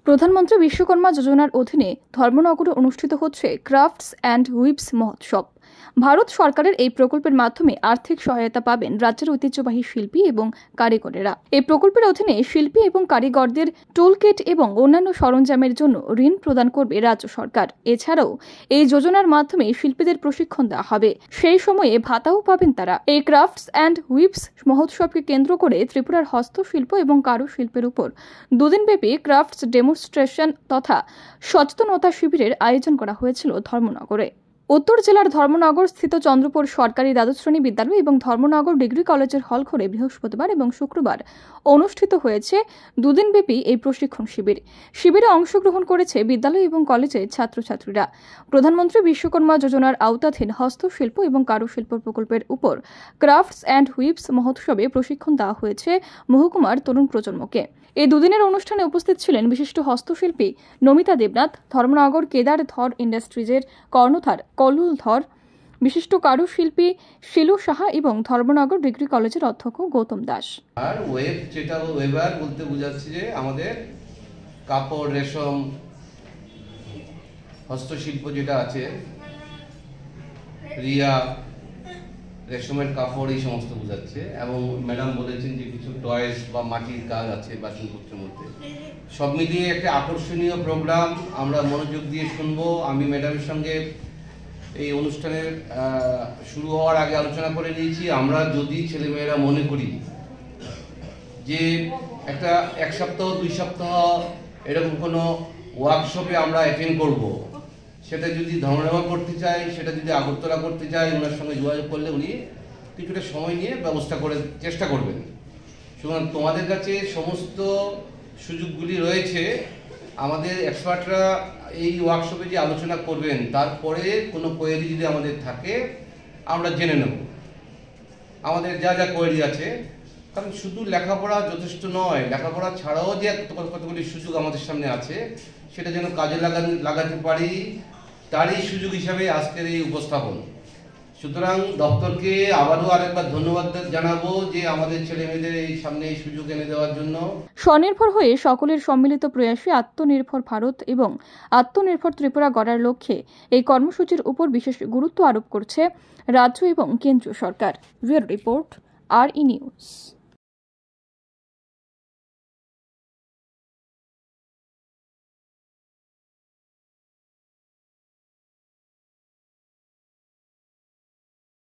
প্রধানমন্ত্রী বিশ্বকর্মা যোজনার অধীনে ধর্মনগরে অনুষ্ঠিত হচ্ছে ক্রাফটস অ্যান্ড হুইপস মহোৎসব। ভারত সরকারের এই প্রকল্পের মাধ্যমে আর্থিক সহায়তা পাবেন রাজ্যের ঐতিহ্যবাহী শিল্পী এবং কারিগরেরা। এই প্রকল্পের অধীনে শিল্পী এবং কারিগরদের টুল কিট এবং অন্যান্য সরঞ্জামের জন্য ঋণ প্রদান করবে রাজ্য সরকার। এছাড়াও এই যোজনার মাধ্যমে শিল্পীদের প্রশিক্ষণ দেওয়া হবে, সেই সময়ে ভাতাও পাবেন তারা। এই ক্রাফটস অ্যান্ড হুইপস মহোৎসবকে কেন্দ্র করে ত্রিপুরার হস্তশিল্প এবং কারুশিল্পের উপর দুদিনব্যাপী ক্রাফটস ডেমনস্ট্রেশন তথা সচেতনতা শিবিরের আয়োজন করা হয়েছিল ধর্মনগরে। উত্তর জেলার ধর্মনগর স্থিত চন্দ্রপুর সরকারি দ্বাদশ শ্রেণী বিদ্যালয় এবং ধর্মনগর ডিগ্রি কলেজের হল ঘরে বৃহস্পতিবার এবং শুক্রবার অনুষ্ঠিত হয়েছে দুদিনব্যাপী এই প্রশিক্ষণ শিবির। শিবিরে অংশগ্রহণ করেছে বিদ্যালয় এবং কলেজের ছাত্রছাত্রীরা। প্রধানমন্ত্রী বিশ্বকর্মা যোজনার আওতাধীন হস্তশিল্প এবং কারুশিল্প প্রকল্পের উপর ক্রাফটস অ্যান্ড হুইপস মহোৎসবে প্রশিক্ষণ দেওয়া হয়েছে মহকুমার তরুণ প্রজন্মকে। এই দুদিনের অনুষ্ঠানে উপস্থিত ছিলেন বিশিষ্ট হস্তশিল্পী নমিতা দেবনাথ, ধর্মনগর কেদার ধর ইন্ডাস্ট্রিজের কর্ণধার কলুল ধর, বিশিষ্ট কারুশিল্পী শিলু সাহা এবং ধর্মনগর ডিগ্রি কলেজের অধ্যক্ষ গৌতম দাস। আর ওয়েব যেটা ওয়েবার বলতে বোঝাচ্ছে যে আমাদের কাপড়, রেশম, হস্তশিল্প যেটা আছে, রিয়া, রেশমের কাপড়, এই সমস্ত বোঝাচ্ছে। এবং ম্যাডাম বলেছেন যে কিছু টয়েস বা মাটির কাজ আছে বাসনপত্রের মধ্যে। সব মিলিয়ে একটা আকর্ষণীয় প্রোগ্রাম, আমরা মনোযোগ দিয়ে শুনবো। আমি ম্যাডামের সঙ্গে এই অনুষ্ঠানের শুরু হওয়ার আগে আলোচনা করে নিয়েছি, আমরা যদি ছেলেমেয়েরা মনে করি যে একটা 1 সপ্তাহ 2 সপ্তাহ এরকম কোনো ওয়ার্কশপে আমরা অ্যাটেন্ড করব, সেটা যদি ধর্মনগর করতে চাই, সেটা যদি আগরতলা করতে চাই, ওনার সঙ্গে যোগাযোগ করলে উনি কিছুটা সময় নিয়ে ব্যবস্থা করে চেষ্টা করবেন। সুতরাং তোমাদের কাছে সমস্ত সুযোগগুলি রয়েছে। আমাদের এক্সপার্টরা এই ওয়ার্কশপে যে আলোচনা করবেন, তারপরে কোনো কোয়েরি যদি আমাদের থাকে আমরা জেনে নেব আমাদের যা যা কোয়েরি আছে। কারণ শুধু লেখাপড়া যথেষ্ট নয়, লেখাপড়া ছাড়াও যে কতগুলি সুযোগ আমাদের সামনে আছে, সেটা যেন কাজে লাগাতে পারি, তারই সুযোগ হিসাবে আজকের এই উপস্থাপন। সুতরাং দপ্তরকে আবারও আরেকবার ধন্যবাদ জানাবো যে আমাদের ছেলে মেয়েদের এই সামনে এই সুযোগ এনে দেওয়ার জন্য। স্বনির্ভর হয়ে সকলের সম্মিলিত প্রয়াসে আত্মনির্ভর ভারত এবং আত্মনির্ভর ত্রিপুরা গড়ার লক্ষ্যে এই কর্মসূচির উপর বিশেষ গুরুত্ব আরোপ করছে রাজ্য এবং কেন্দ্রীয় সরকার। Bureau report, RE news.